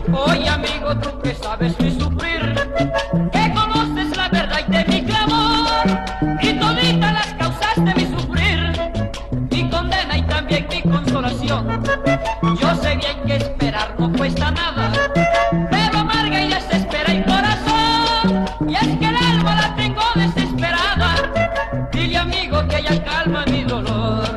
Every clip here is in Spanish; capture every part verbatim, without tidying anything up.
Oye amigo, tú que sabes mi sufrir, que conoces la verdad de mi clamor y toditas las causas de mi sufrir, mi condena y también mi consolación. Yo sé bien que esperar no cuesta nada, pero amarga y desespera el corazón, y es que el alma la tengo desesperada. Dile amigo que ella calma mi dolor.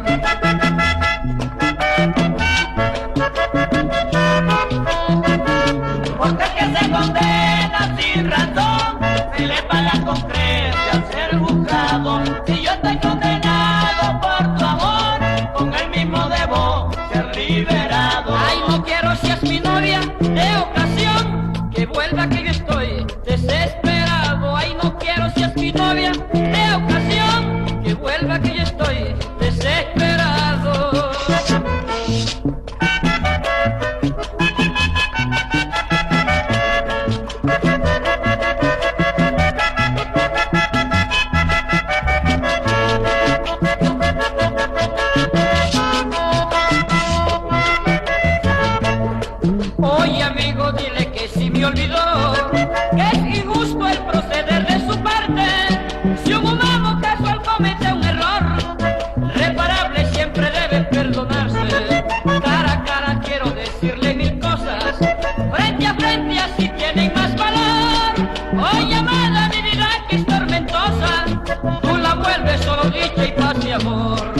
Porque el que se condena sin razón se le paga con creces al ser buscado. Si yo estoy condenado por tu amor, con el mismo debo ser liberado. Ay, no quiero si es mi novia de ocasión, que vuelva que yo estoy desesperado. Ay, no quiero si es mi novia de ocasión, que vuelva que yo estoy desesperado. Oye amigo, dile que si me olvidó, que es injusto el proceder de su parte. Si un humano casual comete un error, reparable siempre debe perdonarse. Cara a cara quiero decirle mil cosas, frente a frente así tienen más valor. Oye amada, mi vida que es tormentosa, tú la vuelves solo dicha y paz y amor.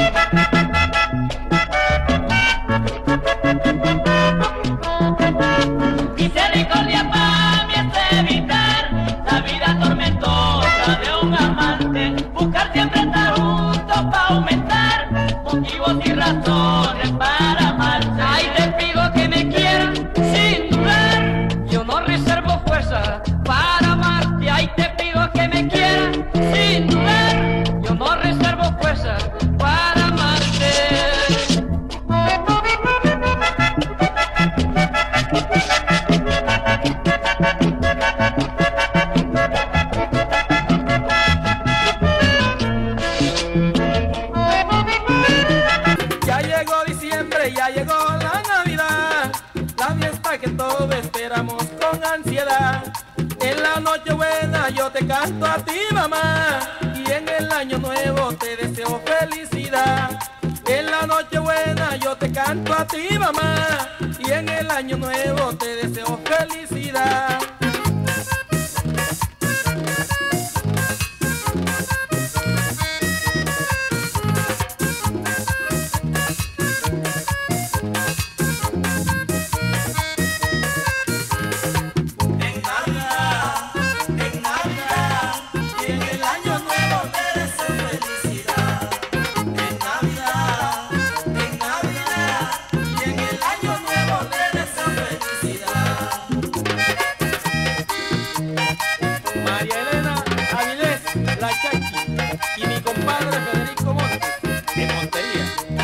Misericordia para mí es evitar la vida tormentosa de un amante, buscar siempre estar juntos para aumentar motivos y razones para amarse. Ay, te pido que me quieran sin dudar, yo no reservo fuerza para amarte. Ay, te pido que me quieran sin dudar, yo no reservo fuerza para amarte. Ya llegó diciembre, ya llegó la Navidad, la fiesta que todos esperamos con ansiedad. En la noche buena yo te canto a ti, mamá, y en el año nuevo te deseo felicidad. En la noche buena yo te canto a ti, mamá, y en el año nuevo te deseo felicidad. Y mi compadre Federico Montes, de Montería.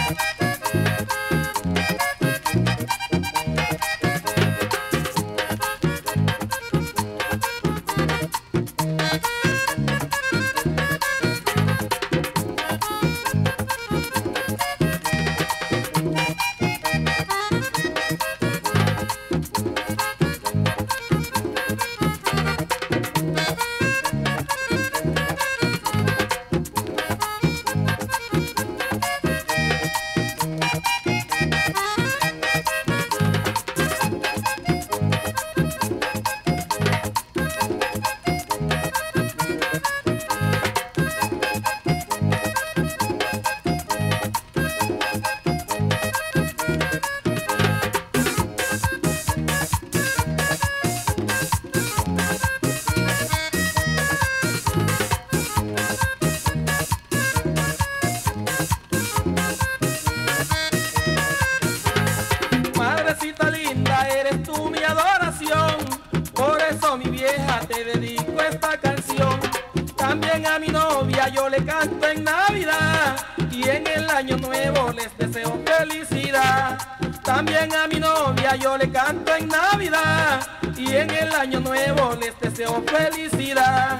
Madrecita linda, eres tú mi adoración, por eso mi vieja te dedico esta canción. También a mi novia yo le canto en Navidad, y en el año nuevo les deseo felicidad. También a mi novia yo le canto en Navidad, y en el año nuevo les deseo felicidad.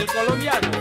colombiano.